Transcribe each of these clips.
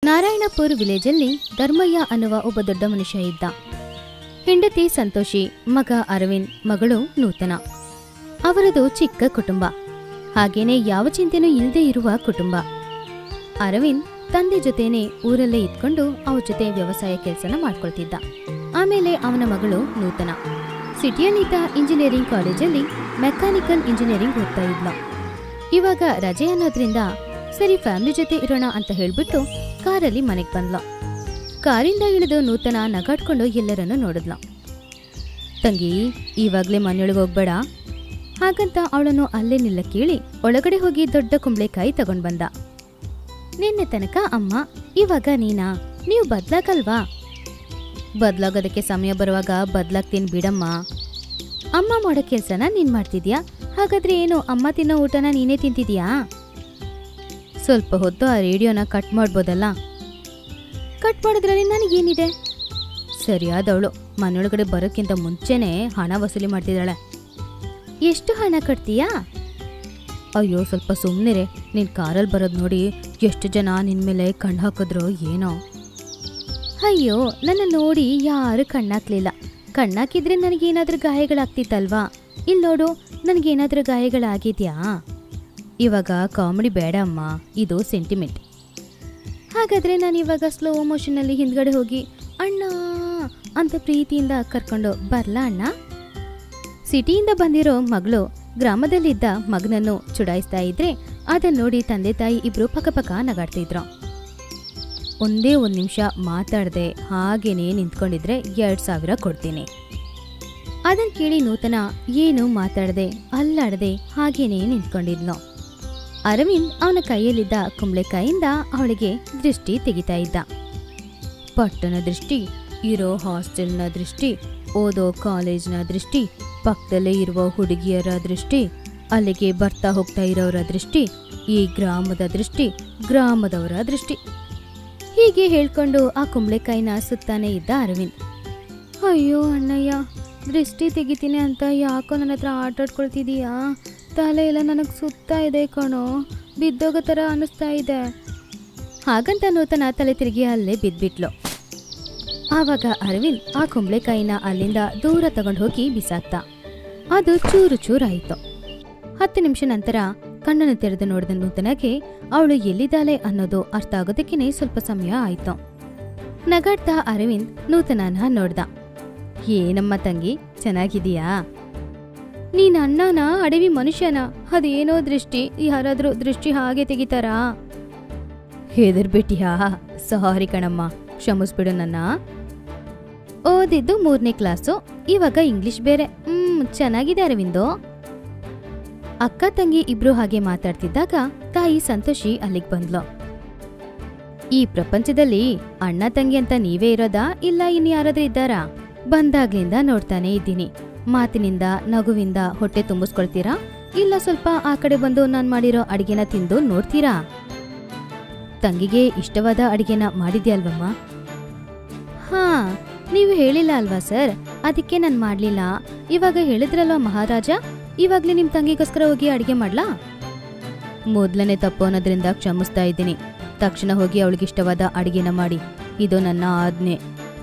ನಾರಾಯಣಪುರ ವಿಲೇಜಲ್ಲಿ ಧರ್ಮಯ್ಯ ಅನ್ನುವ ಒಬ್ಬ ದೊಡ್ಡ ಮನುಷ್ಯ ಇದ್ದ. ಹೆಂಡತಿ ಸಂತೋಷಿ, ಮಗ ಅರವಿಂದ್, ಮಗಳು ನೂತನ. ಅವರದು ಚಿಕ್ಕ ಕುಟುಂಬ, ಹಾಗೇನೆ ಯಾವ ಚಿಂತೆನೂ ಇಲ್ಲದೆ ಇರುವ ಕುಟುಂಬ. ಅರವಿಂದ್ ತಂದೆ ಜೊತೆನೆ ಊರಲ್ಲೇ ಇದ್ಕೊಂಡು ಅವ್ರ ಜೊತೆ ವ್ಯವಸಾಯ ಕೆಲಸನ ಮಾಡ್ಕೊಳ್ತಿದ್ದ. ಆಮೇಲೆ ಅವನ ಮಗಳು ನೂತನ ಸಿಟಿಯಲ್ಲಿದ್ದ ಇಂಜಿನಿಯರಿಂಗ್ ಕಾಲೇಜಲ್ಲಿ ಮೆಕ್ಯಾನಿಕಲ್ ಇಂಜಿನಿಯರಿಂಗ್ ಓದ್ತಾ ಇದ್ಲ. ಇವಾಗ ರಜೆ ಅನ್ನೋದ್ರಿಂದ ಸರಿ ಫ್ಯಾಮಿಲಿ ಜೊತೆ ಇರೋಣ ಅಂತ ಹೇಳ್ಬಿಟ್ಟು ಕಾರಲ್ಲಿ ಮನೆಗೆ ಬಂದ್ಲ. ಕಾರಿಂದ ಇಳಿದು ನೂತನ ನಗಾಡ್ಕೊಂಡು ಎಲ್ಲರನ್ನು ನೋಡಿದ್ಲ. ತಂಗಿ, ಇವಾಗ್ಲೇ ಮನೆಯೊಳಗೆ ಹೋಗ್ಬೇಡ ಹಾಗಂತ ಅವಳನ್ನು ಅಲ್ಲೇ ನಿಲ್ಲ ಕೇಳಿ ಒಳಗಡೆ ಹೋಗಿ ದೊಡ್ಡ ಕುಂಬಳೆಕಾಯಿ ತಗೊಂಡ್ ಬಂದ. ನಿನ್ನೆ ತನಕ ಅಮ್ಮ, ಇವಾಗ ನೀನಾ? ನೀವು ಬದ್ಲಾಗಲ್ವಾ? ಬದ್ಲಾಗೋದಕ್ಕೆ ಸಮಯ ಬರುವಾಗ ಬದ್ಲಾಗ್ತೀನಿ ಬಿಡಮ್ಮ. ಅಮ್ಮ ಮಾಡೋ ಕೆಲ್ಸನ ನೀನ್ ಮಾಡ್ತಿದ್ಯಾ, ಹಾಗಾದ್ರೆ ಏನು ಅಮ್ಮ ತಿನ್ನೋ ಊಟನ ನೀನೇ ತಿಂತಿದ್ಯಾ? ಸ್ವಲ್ಪ ಹೊತ್ತು ಆ ರೇಡಿಯೋನ ಕಟ್ ಮಾಡ್ಬೋದಲ್ಲ? ಕಟ್ ಮಾಡೋದ್ರಲ್ಲಿ ನನಗೇನಿದೆ? ಸರಿಯಾದವಳು ಮನೆಯೊಳಗಡೆ ಬರೋಕ್ಕಿಂತ ಮುಂಚೆನೆ ಹಣ ವಸೂಲಿ ಮಾಡ್ತಿದ್ದಾಳೆ. ಎಷ್ಟು ಹಣ ಕಟ್ತೀಯಾ? ಅಯ್ಯೋ ಸ್ವಲ್ಪ ಸುಮ್ಮನಿರೆ, ನಿನ್ ಕಾರಲ್ಲಿ ಬರೋದು ನೋಡಿ ಎಷ್ಟು ಜನ ನಿನ್ ಮೇಲೆ ಕಣ್ಣು ಹಾಕಿದ್ರೋ ಏನೋ. ಅಯ್ಯೋ, ನನ್ನ ನೋಡಿ ಯಾರು ಕಣ್ಣಾಕ್ಲಿಲ್ಲ. ಕಣ್ಣಾಕಿದ್ರೆ ನನಗೇನಾದ್ರೂ ಗಾಯಗಳಾಗ್ತಿತ್ತಲ್ವಾ? ಇಲ್ಲಿ ನೋಡು, ನನಗೇನಾದ್ರೂ ಗಾಯಗಳಾಗಿದ್ಯಾ? ಇವಾಗ ಕಾಮಿಡಿ ಬೇಡ ಅಮ್ಮ, ಇದು ಸೆಂಟಿಮೆಂಟ್. ಹಾಗಾದ್ರೆ ನಾನು ಇವಾಗ ಸ್ಲೋ ಮೋಷನಲ್ಲಿ ಹಿಂದ್ಗಡೆ ಹೋಗಿ ಅಣ್ಣ ಅಂತ ಪ್ರೀತಿಯಿಂದ ಕರ್ಕೊಂಡು ಬರ್ಲಾ ಅಣ್ಣ? ಸಿಟಿಯಿಂದ ಬಂದಿರೋ ಮಗಳು ಗ್ರಾಮದಲ್ಲಿದ್ದ ಮಗನನ್ನು ಚುಡಾಯಿಸ್ತಾ ಇದ್ರೆ ಅದನ್ನ ನೋಡಿ ತಂದೆ ತಾಯಿ ಇಬ್ರು ಪಕ್ಕಪಕ್ಕ ನಗಾಡ್ತಿದ್ರು. ಒಂದೇ ಒಂದ್ ನಿಮಿಷ ಮಾತಾಡದೆ ಹಾಗೇನೆ ನಿಂತ್ಕೊಂಡಿದ್ರೆ 2000 ಕೊಡ್ತೀನಿ. ಅದನ್ ಕೇಳಿ ನೂತನ ಏನು ಮಾತಾಡದೆ ಅಲ್ಲಾಡದೆ ಹಾಗೇನೆ ನಿಂತ್ಕೊಂಡಿದ್ಲು. ಅರವಿಂದ್ ಅವನ ಕೈಯಲ್ಲಿದ್ದ ಕುಂಬಳೆಕಾಯಿಂದ ಅವಳಿಗೆ ದೃಷ್ಟಿ ತೆಗಿತಾ ಇದ್ದ. ಪಟ್ಟಣ ದೃಷ್ಟಿ, ಇರೋ ಹಾಸ್ಟೆಲ್ನ ದೃಷ್ಟಿ, ಓದೋ ಕಾಲೇಜ್ನ ದೃಷ್ಟಿ, ಪಕ್ಕದಲ್ಲೇ ಇರುವ ಹುಡುಗಿಯರ ದೃಷ್ಟಿ, ಅಲ್ಲಿಗೆ ಬರ್ತಾ ಹೋಗ್ತಾ ಇರೋರ ದೃಷ್ಟಿ, ಈ ಗ್ರಾಮದ ದೃಷ್ಟಿ, ಗ್ರಾಮದವರ ದೃಷ್ಟಿ. ಹೀಗೆ ಹೇಳ್ಕೊಂಡು ಆ ಕುಂಬಳೆಕಾಯಿನ ಸುತ್ತಾನೆ ಇದ್ದ ಅರವಿಂದ್. ಅಯ್ಯೋ ಅಣ್ಣಯ್ಯ, ದೃಷ್ಟಿ ತೆಗಿತೀನಿ ಅಂತ ಯಾಕೋ ನನ್ನ ಹತ್ರ ಆಟಾಡ್ಕೊಳ್ತಿದೀಯಾ? ತಲೆ ಎಲ್ಲ ನನಗೆ ಸುತ್ತಾ ಇದೆ ಕಣೋ, ಬಿದ್ದೋಗೋ ಥರ ಅನ್ನಿಸ್ತಾ ಇದೆ. ಹಾಗಂತ ನೂತನ ತಲೆ ತಿರುಗಿ ಅಲ್ಲೇ ಬಿದ್ಬಿಟ್ಲು. ಆವಾಗ ಅರವಿಂದ್ ಆ ಕುಂಬಳೆಕಾಯಿನ ಅಲ್ಲಿಂದ ದೂರ ತಗೊಂಡು ಹೋಗಿ ಬಿಸಾಕ್ತ. ಅದು ಚೂರು ಚೂರಾಯಿತು. 10 ನಿಮಿಷ ನಂತರ ಕಣ್ಣನ್ನು ತೆರೆದು ನೋಡಿದ ನೂತನಗೆ ಅವಳು ಎಲ್ಲಿದ್ದಾಳೆ ಅನ್ನೋದು ಅರ್ಥ ಆಗೋದಕ್ಕೇನೆ ಸ್ವಲ್ಪ ಸಮಯ ಆಯ್ತು. ನಗಾಡ್ತಾ ಅರವಿಂದ್ ನೂತನನ ನೋಡ್ದ. ಏನಮ್ಮ ತಂಗಿ, ಚೆನ್ನಾಗಿದೀಯಾ? ನೀನ್ ಅಣ್ಣನ ಅಡವಿ ಮನುಷ್ಯನ? ಅದೇನೋ ದೃಷ್ಟಿ, ಯಾರಾದ್ರೂ ದೃಷ್ಟಿ ಹಾಗೆ ತೆಗಿತಾರಾ? ಹೆದರ್ಬಿಟ್ಟಿಯಾ? ಸಾರಿ ಕಣಮ್ಮ, ಕ್ಷಮಿಸ್ಬಿಡು ನನ್ನ. ಓದಿದ್ದು 3ನೇ ಕ್ಲಾಸು, ಇವಾಗ ಇಂಗ್ಲಿಷ್ ಬೇರೆ. ಚೆನ್ನಾಗಿದೆ ಅರವಿಂದು. ಅಕ್ಕ ತಂಗಿ ಇಬ್ರು ಹಾಗೆ ಮಾತಾಡ್ತಿದ್ದಾಗ ತಾಯಿ ಸಂತೋಷಿ ಅಲ್ಲಿಗೆ ಬಂದ್ಲು. ಈ ಪ್ರಪಂಚದಲ್ಲಿ ಅಣ್ಣ ತಂಗಿ ಅಂತ ನೀವೇ ಇರೋದಾ, ಇಲ್ಲ ಇನ್ನು ಯಾರಾದ್ರೂ ಇದ್ದಾರಾ? ಬಂದಾಗ್ಲಿಂದ ನೋಡ್ತಾನೆ ಇದ್ದೀನಿ. ಮಾತಿನಿಂದ ನಗುವಿಂದ ಹೊಟ್ಟೆ ತುಂಬಿಸ್ಕೊಳ್ತೀರಾ, ಇಲ್ಲ ಸ್ವಲ್ಪ ಆ ಕಡೆ ಬಂದು ನಾನ್ ಮಾಡಿರೋ ಅಡಿಗೆನ ತಿಂದು ನೋಡ್ತೀರಾ? ತಂಗಿಗೆ ಇಷ್ಟವಾದ ಅಡಿಗೆನ ಮಾಡಿದ್ಯಲ್ವಮ್ಮ? ಹಾ, ನೀವು ಹೇಳಿಲ್ಲ ಅಲ್ವಾ ಸರ್, ಅದಕ್ಕೆ ನಾನು ಮಾಡ್ಲಿಲ್ಲ. ಇವಾಗ ಹೇಳಿದ್ರಲ್ವ ಮಹಾರಾಜ, ಇವಾಗ್ಲೇ ನಿಮ್ ತಂಗಿಗೋಸ್ಕರ ಹೋಗಿ ಅಡಿಗೆ ಮಾಡ್ಲಾ? ಮೊದ್ಲನೇ ತಪ್ಪು ಅನ್ನೋದ್ರಿಂದ ಕ್ಷಮಿಸ್ತಾ ಇದ್ದೀನಿ. ತಕ್ಷಣ ಹೋಗಿ ಅವಳಿಗಿಷ್ಟವಾದ ಅಡಿಗೆನ ಮಾಡಿ, ಇದು ನನ್ನ ಆಜ್ಞೆ.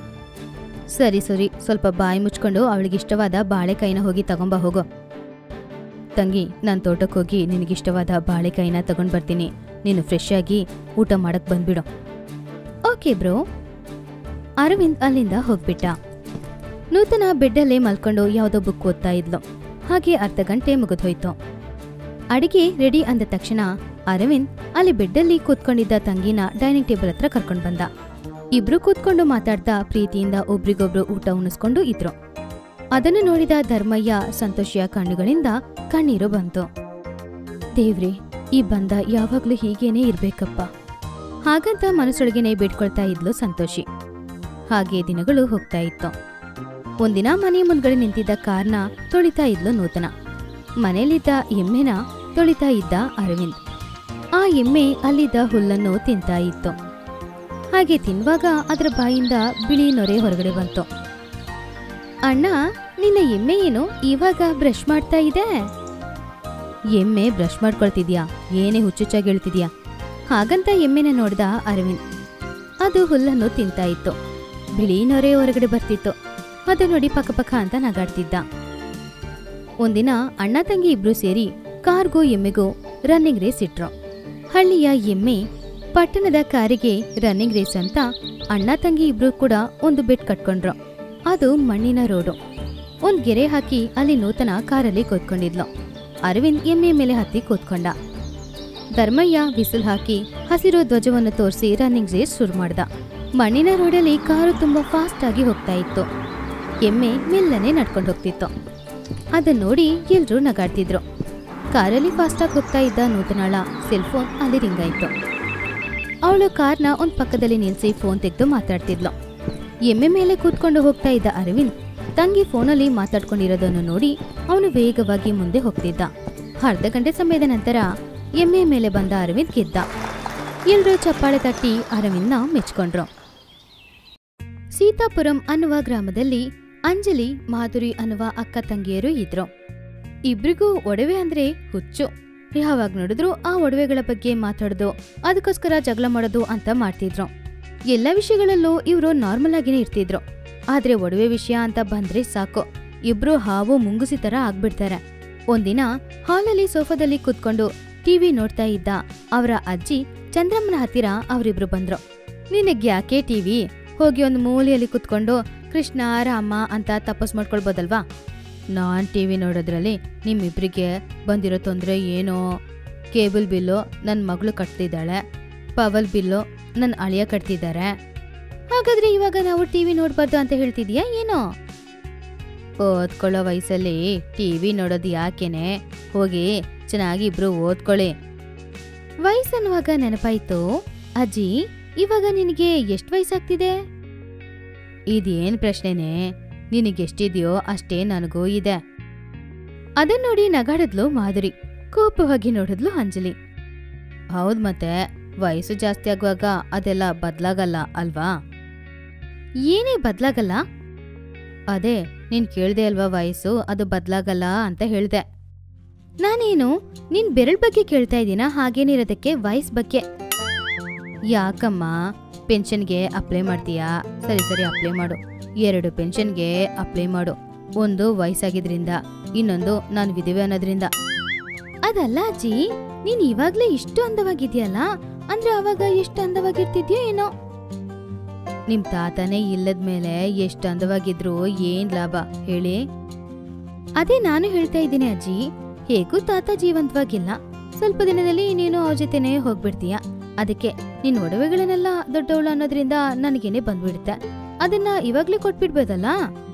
ಸರಿ ಸರಿ, ಸ್ವಲ್ಪ ಬಾಯಿ ಮುಚ್ಕೊಂಡು ಅವಳಿಗಿಷ್ಟವಾದ ಬಾಳೆಕಾಯಿನ ಹೋಗಿ ತಗೊಂಬ ಹೋಗೋ. ತಂಗಿ, ನಾನು ತೋಟಕ್ಕೆ ಹೋಗಿ ನಿನಗಿಷ್ಟವಾದ ಬಾಳೆಕಾಯಿನ ತಗೊಂಡ್ ಬರ್ತೀನಿ. ನೀನು ಫ್ರೆಶ್ ಆಗಿ ಊಟ ಮಾಡಕ್ ಬಂದ್ಬಿಡು. Okay bro. ಅರವಿಂದ್ ಅಲ್ಲಿಂದ ಹೋಗ್ಬಿಟ್ಟ. ನೂತನ ಬೆಡ್ಡಲ್ಲೇ ಮಲ್ಕೊಂಡು ಯಾವುದೋ ಬುಕ್ ಓದ್ತಾ ಇದ್ಲು. ಹಾಗೆ ಅರ್ಧ ಗಂಟೆ ಮುಗಿದೋಯ್ತು. ಅಡಿಗೆ ರೆಡಿ ಅಂದ ತಕ್ಷಣ ಅರವಿಂದ್ ಅಲ್ಲಿ ಬೆಡ್ಡಲ್ಲಿ ಕೂತ್ಕೊಂಡಿದ್ದ ತಂಗಿನ ಡೈನಿಂಗ್ ಟೇಬಲ್ ಹತ್ರ ಕರ್ಕೊಂಡ್ ಬಂದ. ಇಬ್ರು ಕೂತ್ಕೊಂಡು ಮಾತಾಡ್ತಾ ಪ್ರೀತಿಯಿಂದ ಒಬ್ರಿಗೊಬ್ರು ಊಟ ಉಣಿಸ್ಕೊಂಡು ಇದ್ರು. ಅದನ್ನು ನೋಡಿದ ಧರ್ಮಯ್ಯ ಸಂತೋಷಿಯ ಕಣ್ಣುಗಳಿಂದ ಕಣ್ಣೀರು ಬಂತು. ದೇವ್ರೆ, ಈ ಬಂಧ ಯಾವಾಗ್ಲೂ ಹೀಗೇನೆ ಇರ್ಬೇಕಪ್ಪ, ಹಾಗಂತ ಮನಸ್ಸೊಳಗೇನೆ ಬೇಡ್ಕೊಳ್ತಾ ಇದ್ಲು ಸಂತೋಷಿ. ಹಾಗೆ ದಿನಗಳು ಹೋಗ್ತಾ ಇತ್ತು. ಒಂದಿನ ಮನೆ ಮುಂದ್ಗಡೆ ನಿಂತಿದ್ದ ಕಾರ್ನ ತೊಳಿತಾ ಇದ್ಲು ನೂತನ. ಮನೇಲಿದ್ದ ಎಮ್ಮೆನ ತೊಳಿತಾ ಇದ್ದ ಅರವಿಂದ್. ಆ ಎಮ್ಮೆ ಅಲ್ಲಿದ್ದ ಹುಲ್ಲನ್ನು ತಿಂತಾ ಇತ್ತು. ಹಾಗೆ ತಿನ್ನುವಾಗ ಅದರ ಬಾಯಿಂದ ಬಿಳಿ ನೊರೆ ಹೊರಗಡೆ ಬಂತು. ಅಣ್ಣ, ನಿನ್ನ ಎಮ್ಮೆ ಏನು ಇವಾಗ ಬ್ರಷ್ ಮಾಡ್ತಾ ಇದೆ? ಎಮ್ಮೆ ಬ್ರಷ್ ಮಾಡ್ಕೊಳ್ತಿದ್ಯಾ? ಏನೇ ಹುಚ್ಚುಚ್ಚಾಗಿ ಹೇಳ್ತಿದ್ಯಾ? ಹಾಗಂತ ಎಮ್ಮೆನ ನೋಡ್ದ ಅರವಿಂದ್. ಅದು ಹುಲ್ಲನ್ನು ತಿಂತಾ ಇತ್ತು. ಬಿಳಿ ನೊರೆ ಹೊರಗಡೆ ಬರ್ತಿತ್ತು. ಅದು ನೋಡಿ ಪಕ್ಕ ಅಂತ ನಗಾಡ್ತಿದ್ದ. ಒಂದಿನ ಅಣ್ಣ ತಂಗಿ ಇಬ್ರು ಸೇರಿ ಕಾರ್ಗೂ ಎಮ್ಮೆಗೂ ರನ್ನಿಂಗ್ ರೇಸ್ ಇಟ್ರು. ಹಳ್ಳಿಯ ಎಮ್ಮೆ ಪಟ್ಟಣದ ಕಾರಿಗೆ ರನ್ನಿಂಗ್ ರೇಸ್ ಅಂತ ಅಣ್ಣ ತಂಗಿ ಇಬ್ರು ಕೂಡ ಒಂದು ಬೆಟ್ ಕಟ್ಕೊಂಡ್ರು. ಅದು ಮಣ್ಣಿನ ರೋಡು. ಒಂದ್ ಗೆರೆ ಹಾಕಿ ಅಲ್ಲಿ ನೂತನ ಕಾರಲ್ಲಿ ಕೂತ್ಕೊಂಡಿದ್ಲು. ಅರವಿಂದ್ ಎಮ್ಮೆ ಮೇಲೆ ಹತ್ತಿ ಕೂತ್ಕೊಂಡ. ಧರ್ಮಯ್ಯ ವಿಸಿಲ್ ಹಾಕಿ ಹಸಿರು ಧ್ವಜವನ್ನು ತೋರಿಸಿ ರನ್ನಿಂಗ್ ರೇಸ್ ಶುರು ಮಾಡ್ದ. ಮಣ್ಣಿನ ರೋಡಲ್ಲಿ ಕಾರು ತುಂಬಾ ಫಾಸ್ಟ್ ಆಗಿ ಹೋಗ್ತಾ ಇತ್ತು. ಎಮ್ಮೆ ಮೆಲ್ಲನೆ ನಡ್ಕೊಂಡು ಹೋಗ್ತಿತ್ತು. ಅದನ್ನ ನೋಡಿ ಎಲ್ರೂ ನಗಾಡ್ತಿದ್ರು. ಕಾರಲ್ಲಿ ಫಾಸ್ಟಾಗಿ ಹೋಗ್ತಾ ಇದ್ದ ನೂತನಾಳ ಸೆಲ್ಫೋನ್ ಅಲ್ಲಿ ರಿಂಗ್ ಆಯ್ತು. ಅವಳು ಕಾರ್ನ ಒಂದ್ ಪಕ್ಕದಲ್ಲಿ ನಿಲ್ಸಿ ಫೋನ್ ತೆಗೆದು ಮಾತಾಡ್ತಿದ್ಲು. ಎಮ್ಮೆ ಮೇಲೆ ಕೂತ್ಕೊಂಡು ಹೋಗ್ತಾ ಇದ್ದ ಅರವಿಂದ್ ತಂಗಿ ಫೋನಲ್ಲಿ ಮಾತಾಡ್ಕೊಂಡಿರೋದನ್ನು ನೋಡಿ ಅವನು ವೇಗವಾಗಿ ಮುಂದೆ ಹೋಗ್ತಿದ್ದ. ಅರ್ಧ ಗಂಟೆ ಸಮಯದ ನಂತರ ಎಮ್ಮೆ ಮೇಲೆ ಬಂದ ಅರವಿಂದ್ ಗೆದ್ದ. ಎಲ್ರೂ ಚಪ್ಪಾಳೆ ತಟ್ಟಿ ಅರವಿಂದ್ನ ಮೆಚ್ಕೊಂಡ್ರು. ಸೀತಾಪುರಂ ಅನ್ನುವ ಗ್ರಾಮದಲ್ಲಿ ಅಂಜಲಿ, ಮಾಧುರಿ ಅನ್ನುವ ಅಕ್ಕ ತಂಗಿಯರು ಇದ್ರು. ಇಬ್ರಿಗೂ ಒಡವೆ ಅಂದ್ರೆ ಹುಚ್ಚು. ಯಾವಾಗ ನೋಡಿದ್ರು ಆ ಒಡವೆಗಳ ಬಗ್ಗೆ ಮಾತಾಡೋದು, ಅದಕ್ಕೋಸ್ಕರ ಜಗಳ ಮಾಡೋದು ಅಂತ ಮಾಡ್ತಿದ್ರು. ಎಲ್ಲ ವಿಷಯಗಳಲ್ಲೂ ಇವ್ರು ನಾರ್ಮಲ್ ಆಗಿನೇ ಇರ್ತಿದ್ರು. ಆದ್ರೆ ಒಡವೆ ವಿಷಯ ಅಂತ ಬಂದ್ರೆ ಸಾಕು, ಇಬ್ರು ಹಾವು ಮುಂಗುಸಿ ತರ ಆಗ್ಬಿಡ್ತಾರೆ. ಒಂದಿನ ಹಾಲಲ್ಲಿ ಸೋಫಾದಲ್ಲಿ ಕೂತ್ಕೊಂಡು ಟಿವಿ ನೋಡ್ತಾ ಇದ್ದ ಅವರ ಅಜ್ಜಿ ಚಂದ್ರಮ್ಮನ ಹತ್ತಿರ ಅವರಿಬ್ರು ಬಂದ್ರು. ನಿನಗ್ ಯಾಕೆ ಟಿವಿ? ಹೋಗಿ ಒಂದು ಮೂಲೆಯಲ್ಲಿ ಕುತ್ಕೊಂಡು ಕೃಷ್ಣ ರಾಮ ಅಂತ ತಪಸ್ ಮಾಡ್ಕೊಳ್ಬೋದಲ್ವಾ? ನಾನ್ ಟಿವಿ ನೋಡೋದ್ರಲ್ಲಿ ನಿಮ್ಮಿಬ್ರಿಗೆ ಬಂದಿರೋ ತೊಂದರೆ ಏನೋ? ಕೇಬಲ್ ಬಿಲ್ಲು ನನ್ನ ಮಗಳು ಕಟ್ತಿದ್ದಾಳೆ, ಪವರ್ ಬಿಲ್ಲು ನನ್ನ ಅಳಿಯ ಕಟ್ತಿದ್ದಾರೆ. ಹಾಗಾದ್ರೆ ಇವಾಗ ನಾವು ಟಿವಿ ನೋಡ್ಬಾರ್ದು ಅಂತ ಹೇಳ್ತಿದ್ಯಾ ಏನೋ? ಓದ್ಕೊಳ್ಳೋ ವಯಸ್ಸಲ್ಲಿ ಟಿವಿ ನೋಡೋದು ಯಾಕೆನೆ? ಹೋಗಿ ಚೆನ್ನಾಗಿ ಇಬ್ರು ಓದ್ಕೊಳ್ಳಿ. ವಯಸ್ಸನ್ನುವಾಗ ನೆನಪಾಯ್ತು, ಅಜ್ಜಿ ಇವಾಗ ನಿನಗೆ ಎಷ್ಟು ವಯಸ್ಸಾಗ್ತಿದೆ? ಇದೇನ್ ಪ್ರಶ್ನೆನೆ, ನಿನಗೆಷ್ಟಿದೆಯೋ ಅಷ್ಟೇ ನನಗೂ ಇದೆ. ಅದನ್ನ ನೋಡಿ ನಗಾಡಿದ್ಲು ಮಾಧುರಿ. ಕೋಪವಾಗಿ ನೋಡಿದ್ಲು ಅಂಜಲಿ. ಹೌದ್, ಮತ್ತೆ ವಯಸ್ಸು ಜಾಸ್ತಿ ಆಗುವಾಗ ಅದೆಲ್ಲ ಬದ್ಲಾಗಲ್ಲ ಅಲ್ವಾ? ಏನೇ ಬದ್ಲಾಗಲ್ಲ? ಅದೇ ನೀನ್ ಕೇಳ್ದೆ ಅಲ್ವಾ, ವಯಸ್ಸು ಅದು ಬದ್ಲಾಗಲ್ಲ ಅಂತ ಹೇಳ್ದೆ. ನಾನೇನು ನಿನ್ ಬೆರಳ ಬಗ್ಗೆ ಕೇಳ್ತಾ ಇದ್ದೀನ, ಹಾಗೇನಿರೋದಕ್ಕೆ ವಯಸ್ಸು ಬಗ್ಗೆ. ಯಾಕಮ್ಮ ಪೆನ್ಷನ್ಗೆ ಅಪ್ಲೈ ಮಾಡ್ತೀಯಾ? ಸರಿ ಅಪ್ಲೈ ಮಾಡು. 2 ಪೆನ್ಷನ್ಗೆ ಅಪ್ಲೈ ಮಾಡು. ಒಂದು ವಯಸ್ಸಾಗಿದ್ರಿಂದ, ಇನ್ನೊಂದು ನಾನು ವಿಧವೆ ಅನ್ನೋದ್ರಿಂದ. ಅದಲ್ಲ ಅಜ್ಜಿ, ನೀನ್ ಇವಾಗ್ಲೇ ಇಷ್ಟು ಅಂದವಾಗಿದ್ಯಲ್ಲ, ಅಂದ್ರೆ ಅವಾಗ ಎಷ್ಟು ಅಂದವಾಗಿರ್ತಿದ್ಯೋ ಏನೋ? ನಿಮ್ ತಾತನೇ ಇಲ್ಲದ್ಮೇಲೆ ಎಷ್ಟು ಅಂದವಾಗಿದ್ರು ಏನ್ ಲಾಭ ಹೇಳಿ? ಅದೇ ನಾನು ಹೇಳ್ತಾ ಇದ್ದೀನಿ ಅಜ್ಜಿ, ಹೇಗೂ ತಾತ ಜೀವಂತವಾಗಿಲ್ಲ. ಸ್ವಲ್ಪ ದಿನದಲ್ಲಿ ನೀನು ಅವ್ರ ಜೊತೆನೆ ಹೋಗ್ಬಿಡ್ತೀಯ. ಅದಕ್ಕೆ ನಿನ್ ಒಡವೆಗಳನ್ನೆಲ್ಲ ದೊಡ್ಡವಳು ಅನ್ನೋದ್ರಿಂದ ನನಗೇನೆ ಬಂದ್ಬಿಡುತ್ತೆ. ಅದನ್ನ ಇವಾಗ್ಲೇ ಕೊಟ್ಬಿಡ್ಬೋದಲ್ಲ?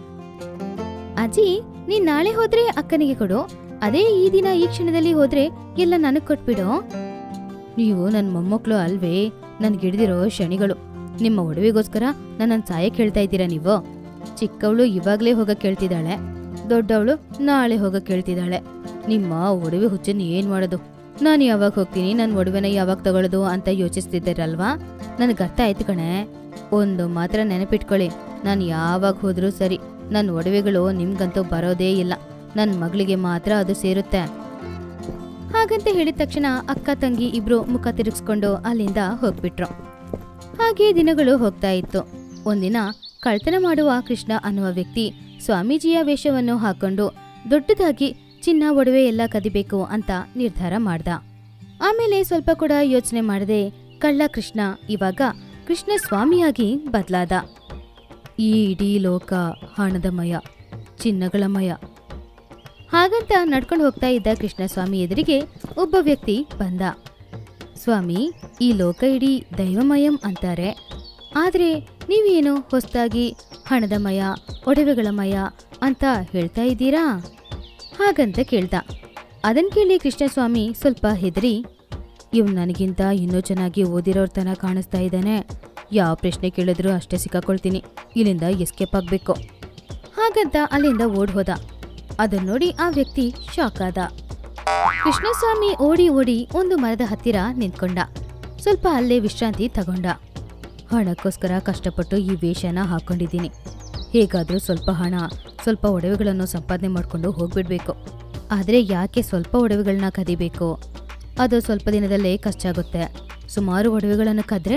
ಅಜ್ಜಿ, ನೀನ್ ನಾಳೆ ಹೋದ್ರೆ ಅಕ್ಕನಿಗೆ ಕೊಡು. ಅದೇ ಈ ದಿನ ಈ ಕ್ಷಣದಲ್ಲಿ ಹೋದ್ರೆ ಎಲ್ಲ ನನಗ್ ಕೊಟ್ಬಿಡು. ನೀವು ನನ್ ಮೊಮ್ಮಕ್ಳು ಅಲ್ವೇ, ನನ್ಗಿಡ್ದಿರೋ ಶನಿಗಳು. ನಿಮ್ಮ ಒಡವೆಗೋಸ್ಕರ ನನ್ನನ್ ಸಾಯಕ್ ಹೇಳ್ತಾ ಇದ್ದೀರಾ ನೀವು? ಚಿಕ್ಕವಳು ಇವಾಗ್ಲೇ ಹೋಗಕ್ ಕೇಳ್ತಿದ್ದಾಳೆ, ದೊಡ್ಡವಳು ನಾಳೆ ಹೋಗಕ್ ಕೇಳ್ತಿದ್ದಾಳೆ. ನಿಮ್ಮ ಒಡವೆ ಹುಚ್ಚನ್ ಏನ್ ಮಾಡೋದು? ನಾನು ಯಾವಾಗ ಹೋಗ್ತೀನಿ, ನನ್ನ ಒಡವೆನ ಯಾವಾಗ ತಗೊಳ್ಳೋದು ಅಂತ ಯೋಚಿಸ್ತಿದ್ದೀರಲ್ವಾ? ನನಗೆ ಅರ್ಥ ಆಯ್ತು ಕಣೆ. ಒಂದು ಮಾತ್ರ ನೆನಪಿಟ್ಕೊಳ್ಳಿ, ನಾನು ಯಾವಾಗ ಹೋದ್ರೂ ಸರಿ, ನನ್ನ ಒಡವೆಗಳು ನಿಮ್ಗಂತೂ ಬರೋದೇ ಇಲ್ಲ. ನನ್ನ ಮಗಳಿಗೆ ಮಾತ್ರ ಅದು ಸೇರುತ್ತೆ. ಹಾಗಂತ ಹೇಳಿದ ತಕ್ಷಣ ಅಕ್ಕ ತಂಗಿ ಇಬ್ರು ಮುಖ ತಿರುಗಿಸ್ಕೊಂಡು ಅಲ್ಲಿಂದ ಹೋಗ್ಬಿಟ್ರು. ಹಾಗೆ ದಿನಗಳು ಹೋಗ್ತಾ ಇತ್ತು. ಒಂದಿನ ಕಳ್ತನ ಮಾಡುವ ಕೃಷ್ಣ ಅನ್ನುವ ವ್ಯಕ್ತಿ ಸ್ವಾಮೀಜಿಯ ವೇಷವನ್ನು ಹಾಕೊಂಡು ದೊಡ್ಡದಾಗಿ ಚಿನ್ನ ಒಡವೆ ಎಲ್ಲ ಕದಿಬೇಕು ಅಂತ ನಿರ್ಧಾರ ಮಾಡ್ದ. ಆಮೇಲೆ ಸ್ವಲ್ಪ ಕೂಡ ಯೋಚನೆ ಮಾಡದೆ ಕಳ್ಳ ಕೃಷ್ಣ ಇವಾಗ ಕೃಷ್ಣ ಸ್ವಾಮಿಯಾಗಿ ಬದಲಾದ. ಈ ಇಡೀ ಲೋಕ ಹಣದ ಮಯ, ಚಿನ್ನಗಳ ಮಯ. ಹಾಗಂತ ನಡ್ಕೊಂಡು ಹೋಗ್ತಾ ಇದ್ದ ಕೃಷ್ಣ ಸ್ವಾಮಿ ಎದುರಿಗೆ ಒಬ್ಬ ವ್ಯಕ್ತಿ ಬಂದ. ಸ್ವಾಮಿ, ಈ ಲೋಕ ಇಡೀ ದೈವಮಯಂ ಅಂತಾರೆ, ಆದ್ರೆ ನೀವೇನು ಹೊಸದಾಗಿ ಹಣದ ಮಯ, ಒಡವೆಗಳ ಮಯ ಅಂತ ಹೇಳ್ತಾ ಇದ್ದೀರಾ ಹಾಗಂತ ಕೇಳ್ದ. ಅದನ್ ಕೇಳಿ ಕೃಷ್ಣಸ್ವಾಮಿ ಸ್ವಲ್ಪ ಹೆದರಿ, ಇವ್ ನನಗಿಂತ ಇನ್ನೂ ಚೆನ್ನಾಗಿ ಓದಿರೋರ್ ತನ ಕಾಣಿಸ್ತಾ ಇದ್ದಾನೆ, ಯಾವ ಪ್ರಶ್ನೆ ಕೇಳಿದ್ರು ಅಷ್ಟೇ ಸಿಕ್ಕಾಕೊಳ್ತೀನಿ, ಇಲ್ಲಿಂದ ಎಸ್ಕೇಪ್ ಆಗ್ಬೇಕು ಹಾಗಂತ ಅಲ್ಲಿಂದ ಓಡ್ ಹೋದ. ಅದನ್ನ ನೋಡಿ ಆ ವ್ಯಕ್ತಿ ಶಾಕ್ ಆದ. ಕೃಷ್ಣಸ್ವಾಮಿ ಓಡಿ ಓಡಿ ಒಂದು ಮರದ ಹತ್ತಿರ ನಿಂತ್ಕೊಂಡ. ಸ್ವಲ್ಪ ಅಲ್ಲೇ ವಿಶ್ರಾಂತಿ ತಗೊಂಡ. ಹಣಕ್ಕೋಸ್ಕರ ಕಷ್ಟಪಟ್ಟು ಈ ವೇಷನ ಹಾಕೊಂಡಿದ್ದೀನಿ, ಹೇಗಾದ್ರೂ ಸ್ವಲ್ಪ ಹಣ, ಸ್ವಲ್ಪ ಒಡವೆಗಳನ್ನು ಸಂಪಾದನೆ ಮಾಡ್ಕೊಂಡು ಹೋಗ್ಬಿಡ್ಬೇಕು. ಆದ್ರೆ ಯಾಕೆ ಸ್ವಲ್ಪ ಒಡವೆಗಳನ್ನ ಕದಿಬೇಕು? ಅದು ಸ್ವಲ್ಪ ದಿನದಲ್ಲೇ ಖರ್ಚಾಗುತ್ತೆ. ಸುಮಾರು ಒಡವೆಗಳನ್ನು ಕದ್ರೆ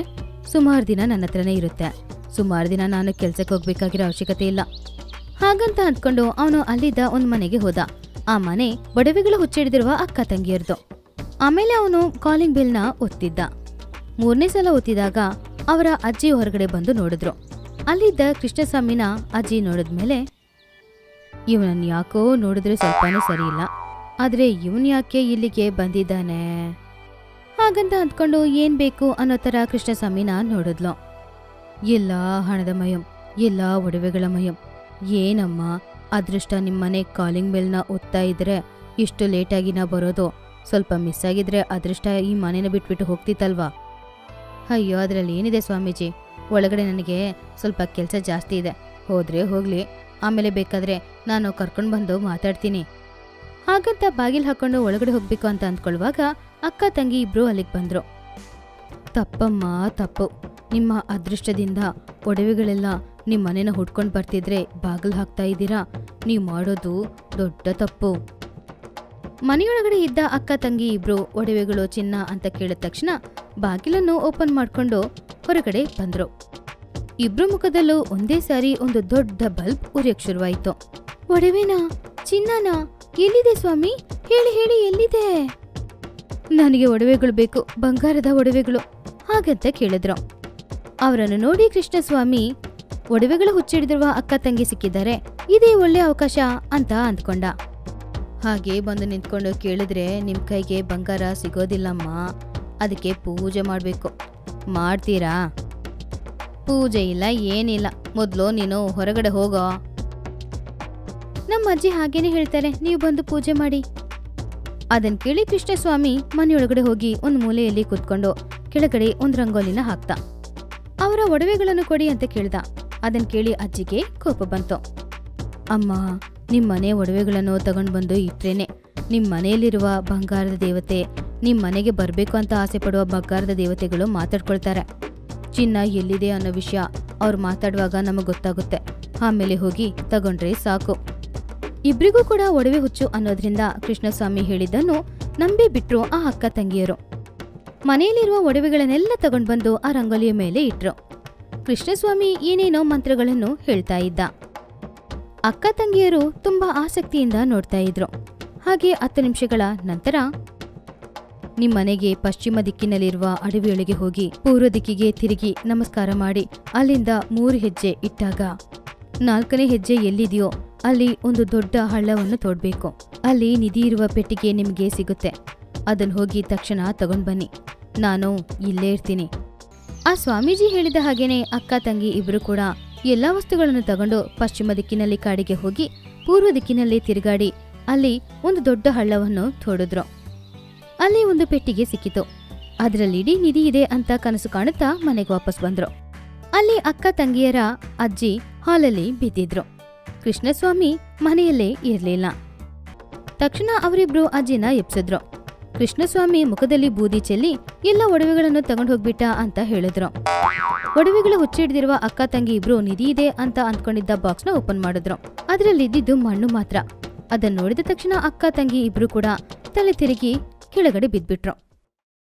ಸುಮಾರು ದಿನ ನನ್ನ ಹತ್ರನೇ ಇರುತ್ತೆ. ಸುಮಾರು ದಿನ ನಾನು ಕೆಲ್ಸಕ್ಕೆ ಹೋಗ್ಬೇಕಾಗಿರೋ ಅವಶ್ಯಕತೆ ಇಲ್ಲ. ಹಾಗಂತ ಅಂದ್ಕೊಂಡು ಅವನು ಅಲ್ಲಿದ್ದ ಒಂದ್ ಮನೆಗೆ ಹೋದ. ಆ ಮನೆ ಒಡವೆಗಳು ಹುಚ್ಚಿಡಿದಿರುವ ಅಕ್ಕ ತಂಗಿಯರ್ದು. ಆಮೇಲೆ ಅವನು ಕಾಲಿಂಗ್ ಬೆಲ್ನ ಒತ್ತಿದ್ದ. 3ನೇ ಸಲ ಒತ್ತಿದಾಗ ಅವರ ಅಜ್ಜಿ ಹೊರಗಡೆ ಬಂದು ನೋಡಿದ್ರು. ಅಲ್ಲಿದ್ದ ಕೃಷ್ಣಸ್ವಾಮಿನ ಅಜ್ಜಿ ನೋಡಿದ್ಮೇಲೆ, ಇವನನ್ನ ಯಾಕೋ ನೋಡಿದ್ರೆ ಸ್ವಲ್ಪನೂ ಸರಿ ಇಲ್ಲ, ಆದ್ರೆ ಇವನ್ ಯಾಕೆ ಇಲ್ಲಿಗೆ ಬಂದಿದ್ದಾನೆ ಹಾಗಂತ ಅಂದ್ಕೊಂಡು ಏನ್ ಬೇಕು ಅನ್ನೋ ತರ ಕೃಷ್ಣಸ್ವಾಮಿನ ನೋಡಿದ್ಲು. ಎಲ್ಲ ಹಣದ ಮಯಂ, ಎಲ್ಲ ಒಡವೆಗಳ ಮಯಂ. ಏನಮ್ಮ ಅದೃಷ್ಟ ನಿಮ್ಮನೆ ಕಾಲಿಂಗ್ ಬೆಲ್ನ ಒತ್ತಾ ಇದ್ರೆ ಇಷ್ಟು ಲೇಟಾಗಿ ನಾ ಬರೋದು. ಸ್ವಲ್ಪ ಮಿಸ್ ಆಗಿದ್ರೆ ಅದೃಷ್ಟ ಈ ಮನೇನ ಬಿಟ್ಬಿಟ್ಟು ಹೋಗ್ತಿತ್ತಲ್ವಾ? ಅಯ್ಯೋ, ಅದ್ರಲ್ಲಿ ಏನಿದೆ ಸ್ವಾಮೀಜಿ, ಒಳಗಡೆ ನನಗೆ ಸ್ವಲ್ಪ ಕೆಲಸ ಜಾಸ್ತಿ ಇದೆ. ಹೋದ್ರೆ ಹೋಗ್ಲಿ, ಆಮೇಲೆ ಬೇಕಾದ್ರೆ ನಾನು ಕರ್ಕೊಂಡು ಬಂದು ಮಾತಾಡ್ತೀನಿ. ಹಾಗಂತ ಬಾಗಿಲು ಹಾಕೊಂಡು ಒಳಗಡೆ ಹೋಗ್ಬೇಕು ಅಂತ ಅಂದ್ಕೊಳ್ಳುವಾಗ ಅಕ್ಕ ತಂಗಿ ಇಬ್ರು ಅಲ್ಲಿಗೆ ಬಂದ್ರು. ತಪ್ಪಮ್ಮ, ತಪ್ಪು. ನಿಮ್ಮ ಅದೃಷ್ಟದಿಂದ ಒಡವೆಗಳೆಲ್ಲ ನಿಮ್ಮ ಮನೇನ ಹುಡ್ಕೊಂಡು ಬರ್ತಿದ್ರೆ ಬಾಗಿಲು ಹಾಕ್ತಾ ಇದ್ದೀರಾ. ನೀವು ಮಾಡೋದು ದೊಡ್ಡ ತಪ್ಪು. ಮನೆಯೊಳಗಡೆ ಇದ್ದ ಅಕ್ಕ ತಂಗಿ ಇಬ್ರು ಒಡವೆಗಳು ಚಿನ್ನ ಅಂತ ಕೇಳಿದ ತಕ್ಷಣ ಬಾಗಿಲನ್ನು ಓಪನ್ ಮಾಡ್ಕೊಂಡು ಹೊರಗಡೆ ಬಂದ್ರು. ಇಬ್ರು ಮುಖದಲ್ಲೂ ಒಂದೇ ಸಾರಿ ಒಂದು ದೊಡ್ಡ ಬಲ್ಬ್ ಉರಿಯಕ್ ಶುರುವಾಯ್ತು. ಒಡವೆನಾ? ಚಿನ್ನನಾ? ಎಲ್ಲಿದೆ ಸ್ವಾಮಿ? ಹೇಳಿ ಹೇಳಿ, ಎಲ್ಲಿದೆ? ನನಗೆ ಒಡವೆಗಳು ಬೇಕು, ಬಂಗಾರದ ಒಡವೆಗಳು ಹಾಗಂತ ಕೇಳಿದ್ರು. ಅವರನ್ನು ನೋಡಿ ಕೃಷ್ಣಸ್ವಾಮಿ, ಒಡವೆಗಳು ಹುಚ್ಚಿಡಿದಿರುವ ಅಕ್ಕ ತಂಗಿ ಸಿಕ್ಕಿದ್ದಾರೆ, ಇದೇ ಒಳ್ಳೆ ಅವಕಾಶ ಅಂತ ಅಂದ್ಕೊಂಡ. ಹಾಗೆ ಬಂದು ನಿಂತ್ಕೊಂಡು ಕೇಳಿದ್ರೆ ನಿಮ್ ಕೈಗೆ ಬಂಗಾರ ಸಿಗೋದಿಲ್ಲಮ್ಮ, ಅದಕ್ಕೆ ಪೂಜೆ ಮಾಡ್ಬೇಕು. ಮಾಡ್ತೀರಾ? ಪೂಜೆ ಇಲ್ಲ, ಏನಿಲ್ಲ. ಮೊದ್ಲು ನೀನು ಹೊರಗಡೆ ಹೋಗೋ. ನಮ್ಮ ಅಜ್ಜಿ ಹಾಗೇನೆ ಹೇಳ್ತಾರೆ, ನೀವು ಬಂದು ಪೂಜೆ ಮಾಡಿ. ಅದನ್ ಕೇಳಿ ಕೃಷ್ಣಸ್ವಾಮಿ ಮನೆಯೊಳಗಡೆ ಹೋಗಿ ಒಂದ್ ಮೂಲೆಯಲ್ಲಿ ಕೂತ್ಕೊಂಡು ಕೆಳಗಡೆ ಒಂದ್ ರಂಗೋಲಿನ ಹಾಕ್ತ. ಅವರ ಒಡವೆಗಳನ್ನು ಕೊಡಿ ಅಂತ ಕೇಳ್ದ. ಅದನ್ ಕೇಳಿ ಅಜ್ಜಿಗೆ ಕೋಪ ಬಂತು. ಅಮ್ಮ, ನಿಮ್ ಮನೆ ಒಡವೆಗಳನ್ನು ತಗೊಂಡ್ ಬಂದು ಇಟ್ರೇನೆ ನಿಮ್ ಮನೆಯಲ್ಲಿರುವ ಬಂಗಾರದ ದೇವತೆ, ನಿಮ್ ಮನೆಗೆ ಬರ್ಬೇಕು ಅಂತ ಆಸೆ ಪಡುವ ಬಂಗಾರದ ದೇವತೆಗಳು ಮಾತಾಡ್ಕೊಳ್ತಾರೆ. ಚಿನ್ನ ಎಲ್ಲಿದೆ ಅನ್ನೋ ವಿಷಯ ಅವ್ರು ಮಾತಾಡುವಾಗ ನಮಗ್ ಗೊತ್ತಾಗುತ್ತೆ. ಆಮೇಲೆ ಹೋಗಿ ತಗೊಂಡ್ರೆ ಸಾಕು. ಇಬ್ರಿಗೂ ಕೂಡ ಒಡವೆ ಹುಚ್ಚು ಅನ್ನೋದ್ರಿಂದ ಕೃಷ್ಣಸ್ವಾಮಿ ಹೇಳಿದ್ದನ್ನು ನಂಬಿ ಬಿಟ್ರು ಆ ಅಕ್ಕ ತಂಗಿಯರು. ಮನೆಯಲ್ಲಿರುವ ಒಡವೆಗಳನ್ನೆಲ್ಲ ತಗೊಂಡ್ ಬಂದು ಆ ರಂಗೋಲಿಯ ಮೇಲೆ ಇಟ್ರು. ಕೃಷ್ಣಸ್ವಾಮಿ ಏನೇನೋ ಮಂತ್ರಗಳನ್ನು ಹೇಳ್ತಾ ಇದ್ದ. ಅಕ್ಕ ತಂಗಿಯರು ತುಂಬಾ ಆಸಕ್ತಿಯಿಂದ ನೋಡ್ತಾ ಇದ್ರು. ಹಾಗೆ 10 ನಿಮಿಷಗಳ ನಂತರ, ನಿಮ್ಮನೆಗೆ ಪಶ್ಚಿಮ ದಿಕ್ಕಿನಲ್ಲಿರುವ ಅಡವಿಯೊಳಗೆ ಹೋಗಿ ಪೂರ್ವ ದಿಕ್ಕಿಗೆ ತಿರುಗಿ ನಮಸ್ಕಾರ ಮಾಡಿ ಅಲ್ಲಿಂದ 3 ಹೆಜ್ಜೆ ಇಟ್ಟಾಗ 4ನೇ ಹೆಜ್ಜೆ ಎಲ್ಲಿದೆಯೋ ಅಲ್ಲಿ ಒಂದು ದೊಡ್ಡ ಹಳ್ಳವನ್ನು ತೋಡ್ಬೇಕು. ಅಲ್ಲಿ ನಿಧಿ ಇರುವ ಪೆಟ್ಟಿಗೆ ನಿಮ್ಗೆ ಸಿಗುತ್ತೆ. ಅದನ್ನ ಹೋಗಿ ತಕ್ಷಣ ತಗೊಂಡ್ ಬನ್ನಿ. ನಾನು ಇಲ್ಲೇ ಇರ್ತೀನಿ. ಆ ಸ್ವಾಮೀಜಿ ಹೇಳಿದ ಹಾಗೇನೆ ಅಕ್ಕ ತಂಗಿ ಇಬ್ರು ಕೂಡ ಎಲ್ಲಾ ವಸ್ತುಗಳನ್ನು ತಗೊಂಡು ಪಶ್ಚಿಮ ದಿಕ್ಕಿನಲ್ಲಿ ಕಾಡಿಗೆ ಹೋಗಿ ಪೂರ್ವ ದಿಕ್ಕಿನಲ್ಲಿ ತಿರುಗಾಡಿ ಅಲ್ಲಿ ಒಂದು ದೊಡ್ಡ ಹಳ್ಳವನ್ನು ತೋಡಿದ್ರು. ಅಲ್ಲಿ ಒಂದು ಪೆಟ್ಟಿಗೆ ಸಿಕ್ಕಿತು. ಅದರಲ್ಲಿಡೀ ನಿಧಿ ಇದೆ ಅಂತ ಕನಸು ಕಾಣುತ್ತಾ ಮನೆಗೆ ವಾಪಸ್ ಬಂದ್ರು. ಅಲ್ಲಿ ಅಕ್ಕ ತಂಗಿಯರ ಅಜ್ಜಿ ಹಾಲಲ್ಲಿ ಬಿದ್ದಿದ್ರು. ಕೃಷ್ಣಸ್ವಾಮಿ ಮನೆಯಲ್ಲೇ ಇರ್ಲಿಲ್ಲ. ತಕ್ಷಣ ಅವರಿಬ್ರು ಅಜ್ಜಿನ ಎಬ್ಸಿದ್ರು. ಕೃಷ್ಣಸ್ವಾಮಿ ಮುಖದಲ್ಲಿ ಬೂದಿ ಚೆಲ್ಲಿ ಎಲ್ಲ ಒಡವೆಗಳನ್ನು ತಗೊಂಡು ಹೋಗ್ಬಿಟ್ಟ ಅಂತ ಹೇಳಿದ್ರು. ಒಡವೆಗಳು ಹುಚ್ಚಿಡ್ದಿರುವ ಅಕ್ಕ ತಂಗಿ ಇಬ್ರು ನಿಧಿ ಇದೆ ಅಂತ ಅಂದ್ಕೊಂಡಿದ್ದ ಬಾಕ್ಸ್ನ ಓಪನ್ ಮಾಡಿದ್ರು. ಅದರಲ್ಲಿದ್ದಿದ್ದು ಮಣ್ಣು ಮಾತ್ರ. ಅದನ್ನ ನೋಡಿದ ತಕ್ಷಣ ಅಕ್ಕ ತಂಗಿ ಇಬ್ರು ಕೂಡ ತಲೆ ತಿರುಗಿ ಕೆಳಗಡೆ ಬಿದ್ಬಿಟ್ರು.